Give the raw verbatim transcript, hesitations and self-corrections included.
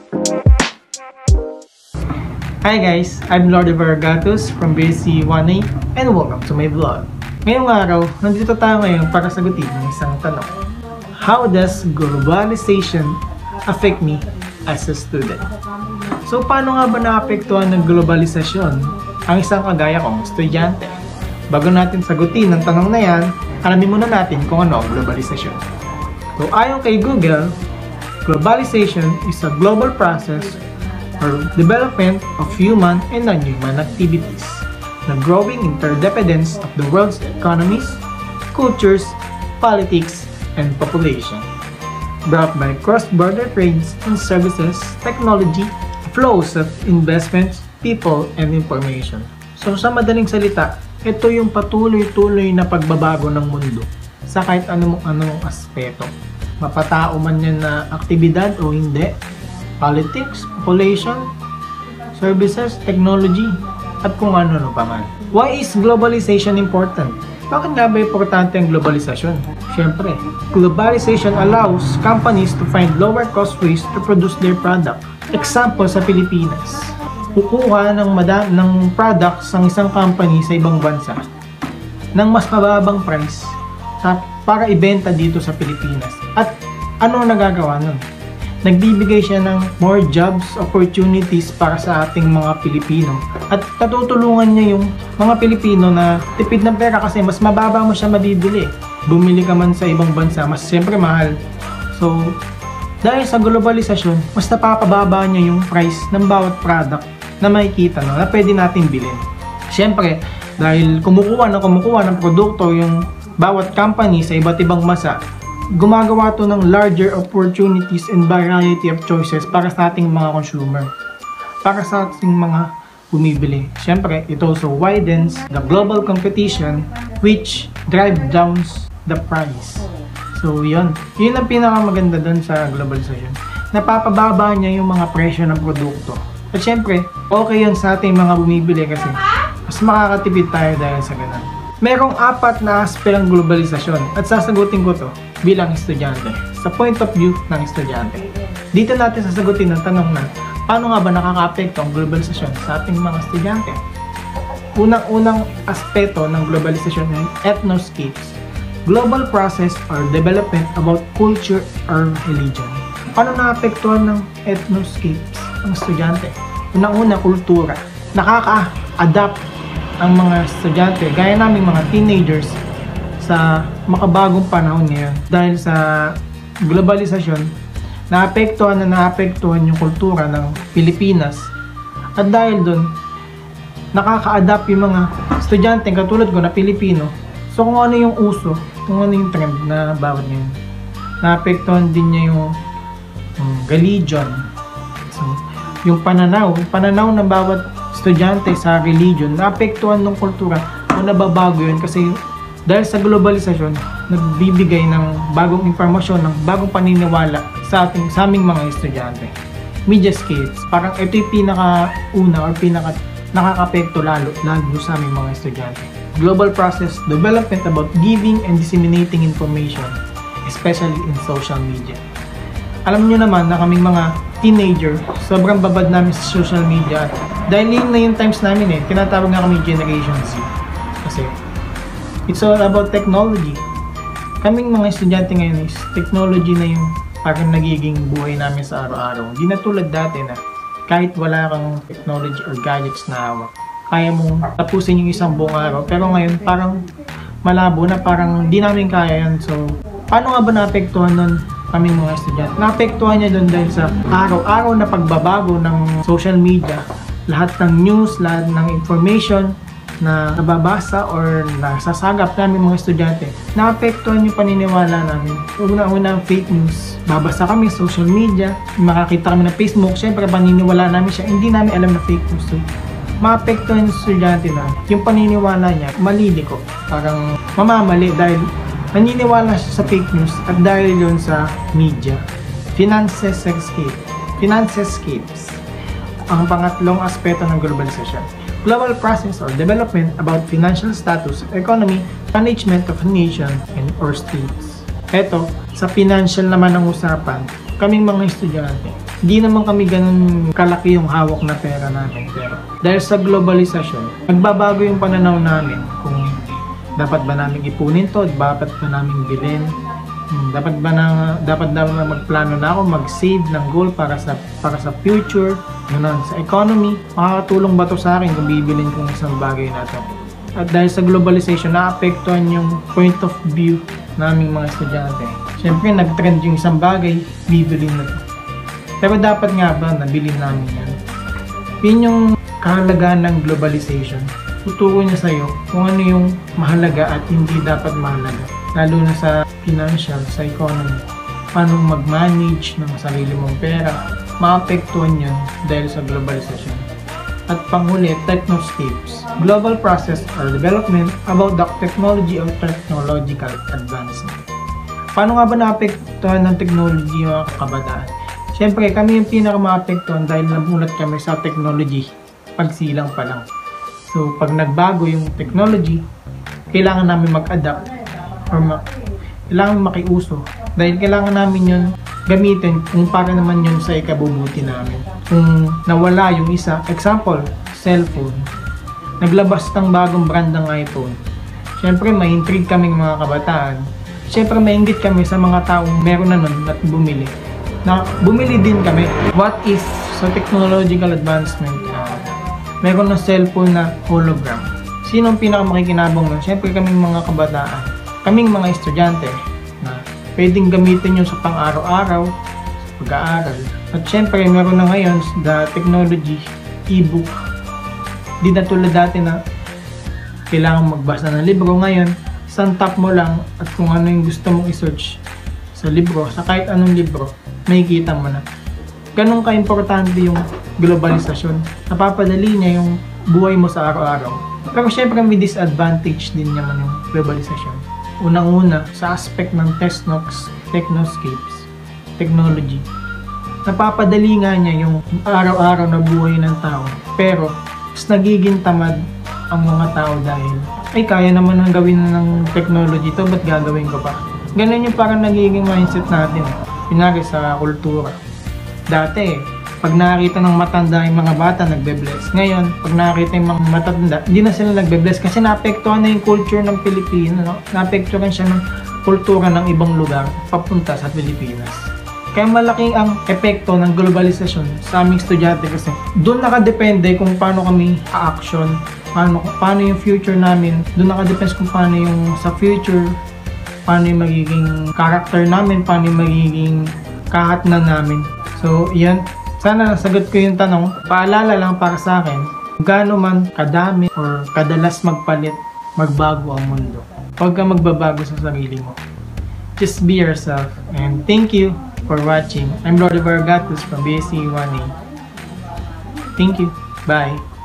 Hi guys, I'm Lordi from B S C one A and welcome to my vlog. Ngayong araw, nandito tayo ngayon para sagutin ng isang tanong. How does globalization affect me as a student? So paano nga ba naapektuhan ng globalisasyon ang isang kagaya kong estudyante? Bago natin sagutin ang tanong na yan, alamin muna natin kung ano ang globalisasyon. So ayon kay Google, globalization is a global process or development of human and non-human activities, the growing interdependence of the world's economies, cultures, politics, and population, brought by cross-border trades and services, technology, flows of investments, people, and information. So sa madaling salita, ito yung patuloy-tuloy na pagbabago ng mundo sa kahit anong anong aspeto. Mapatao man yan na aktibidad o hindi, politics, population, services, technology, at kung ano-ano pa man. Why is globalization important? Bakit nga ba importante ang globalization? Siyempre, globalization allows companies to find lower cost ways to produce their product. Example sa Pilipinas, kukuha ng, madam, ng products ng isang company sa ibang bansa ng mas mababang price para ibenta dito sa Pilipinas. At ano nagagawa nun? Nagbibigay siya ng more jobs, opportunities para sa ating mga Pilipino. At natutulungan niya yung mga Pilipino na tipid ng pera kasi mas mababa mo siya mabibili. Bumili ka man sa ibang bansa, mas siyempre mahal. So, dahil sa globalisasyon, mas napapababa niya yung price ng bawat product na makikita no, na pwede natin bilhin. Siyempre, dahil kumukuha na kumukuha ng produkto yung bawat company sa iba't ibang bansa, gumagawa to ng larger opportunities and variety of choices para sa ating mga consumer, para sa ating mga bumibili. Siyempre, it also widens the global competition which drive down the price. So, yun. Yun ang pinakamaganda dun sa globalization. Napapababa niya yung mga presyo ng produkto. At siyempre, okay yun sa ating mga bumibili kasi mas makakatipid tayo dahil sa ganun. Merong apat na aspe ng globalisasyon at sasagutin ko to bilang estudyante, sa point of view ng estudyante. Dito natin sasagutin ang tanong na paano nga ba nakaka-apekto ang globalisasyon sa ating mga estudyante? Unang-unang aspeto ng globalisasyon ay ethnoscapes, global process or development about culture or religion. Paano naapektuhan ng ethnoscapes ang estudyante? Unang-una, kultura. Nakaka-adapt ang mga estudyante, gaya naming mga teenagers, sa makabagong panahon ngayon. Dahil sa globalisasyon, naapektuhan na naapektuhan yung kultura ng Pilipinas. At dahil doon, nakaka-adapt yung mga estudyante katulad ko na Pilipino. So kung ano yung uso, kung ano yung trend na bawat ngayon, naapektuhan din niya yung um, religion. So, yung pananaw, yung pananaw ng bawat estudyante sa religion, naapektuhan ng kultura o nababago yun kasi dahil sa globalisasyon, nagbibigay ng bagong informasyon, ng bagong paniniwala sa ating sa aming mga estudyante. Media skills, parang ito yung pinaka-una or pinaka nakaka-apekto lalo, lalo sa aming mga estudyante. Global process, development about giving and disseminating information, especially in social media. Alam nyo naman na kaming mga teenager, sobrang babad namin sa social media. Dahil yun na yung times namin eh, tinatawag nga kami Generation Z. Kasi, it's all about technology. Kaming mga estudyante ngayon is technology na yung parang nagiging buhay namin sa araw-araw. Hindi na tulad dati na kahit wala kang technology or gadgets na hawak, kaya mong tapusin yung isang buong araw. Pero ngayon parang malabo na, parang di namin kaya yan. So, paano nga ba naapektuhan nun kaming mga estudyante? Naapektuhan niya dun dahil sa araw-araw na pagbabago ng social media. Lahat ng news, lahat ng information na nababasa or nasasagap namin mga estudyante, naapektuhan yung paniniwala namin. Una-una fake news. Babasa kami sa social media, makakita kami ng Facebook, syempre paniniwala namin siya, hindi namin alam na fake news. So, maapektuhan yung estudyante na yung paniniwala niya, maliliko. Parang mamamali dahil naniniwala siya sa fake news at dahil yun sa media. Finances escape. Finances escapes. Ang pangatlong aspeto ng globalization. Global process or development about financial status, economy, management of a nation and or states. Eto, sa financial naman ang usapan, kaming mga estudyante, hindi naman kami ganun kalaki yung hawak na pera namin. Pero dahil sa globalisasyon, nagbabago yung pananaw namin kung dapat ba namin ipunin to, dapat ba namin bilhin, hmm, dapat ba na dapat dapat na magplano na ako mag-save ng goal para sa para sa future, ganun, sa economy, makakatulong ba to sa akin kung bibilin kong isang bagay na to. At dahil sa globalization, naapektuhan yung point of view naming mga estudyante. Siyempre, nag-trend yung isang bagay, bibilin na to. Pero dapat nga ba nabili namin yan? Yun yung kahalagaan ng globalization. Tuturo niya sa'yo kung ano yung mahalaga at hindi dapat mahalaga. Lalo na sa financial, sa economy. Paano mag-manage ng sarili mong pera. Maapektuhan yun dahil sa globalization. At panghuli, technoscapes. Global process or development about the technology or technological advancement. Paano nga ba naapektuhan ng technology yung mga kabataan? Siyempre, kami yung pinaka-maapektuhan dahil nabulat kami sa technology pagsilang pa lang. So, pag nagbago yung technology, kailangan namin mag-adapt or ma kailangan makiuso. Dahil kailangan namin yun gamitin kung para naman yun sa ikabubuti namin. Kung nawala yung isa, example, cellphone. Naglabas ng bagong brand ng iPhone. Siyempre, may intrigue kaming mga kabataan. Siyempre, mainggit kami sa mga taong meron na nun at bumili. Na bumili din kami. What if sa technological advancement, uh, meron na cellphone na hologram? Sino ang pinakamakikinabang nun? Siyempre, kaming mga kabataan. Kaming mga estudyante na pwedeng gamitin yun sa pang-araw-araw, sa pag-aaral. At syempre, meron na ngayon the technology, e-book. Di na tulad dati na kailangan magbasa ng libro. Ngayon, isang tap mo lang at kung ano yung gusto mong i-search sa libro, sa kahit anong libro, makikita mo na. Ganun ka-importante yung globalisasyon. Napapadali niya yung buhay mo sa araw-araw. Pero syempre, may disadvantage din naman yung globalisasyon. Unang-una, sa aspect ng technos, technoscapes, technology. Napapadali nga niya yung araw-araw na buhay ng tao. Pero, mas nagiging tamad ang mga tao dahil, ay kaya naman ang gawin ng technology to, ba't gagawin ko pa? Ganun yung parang nagiging mindset natin. Pinari sa kultura. Dati, pag nakita ng matanda yung mga bata, nagbe-bless. Ngayon, pag nakita yung mga matanda, hindi na sila nagbe-bless kasi naapektuhan na yung culture ng Pilipino. No? Naapektuhan siya ng kultura ng ibang lugar papunta sa Pilipinas. Kaya malaki ang epekto ng globalisasyon sa aming estudyante kasi doon nakadepende kung paano kami a-action, paano, paano yung future namin, doon nakadepende kung paano yung sa future, paano yung magiging character namin, paano yung magiging kahatnan namin. So, yan. Sana nasagot ko yung tanong. Paalala lang para sa akin, gaano man kadami or kadalas magpalit, magbago ang mundo. Huwag kang magbabago sa sarili mo. Just be yourself. And thank you for watching. I'm Lordi from B S C one A. Thank you. Bye.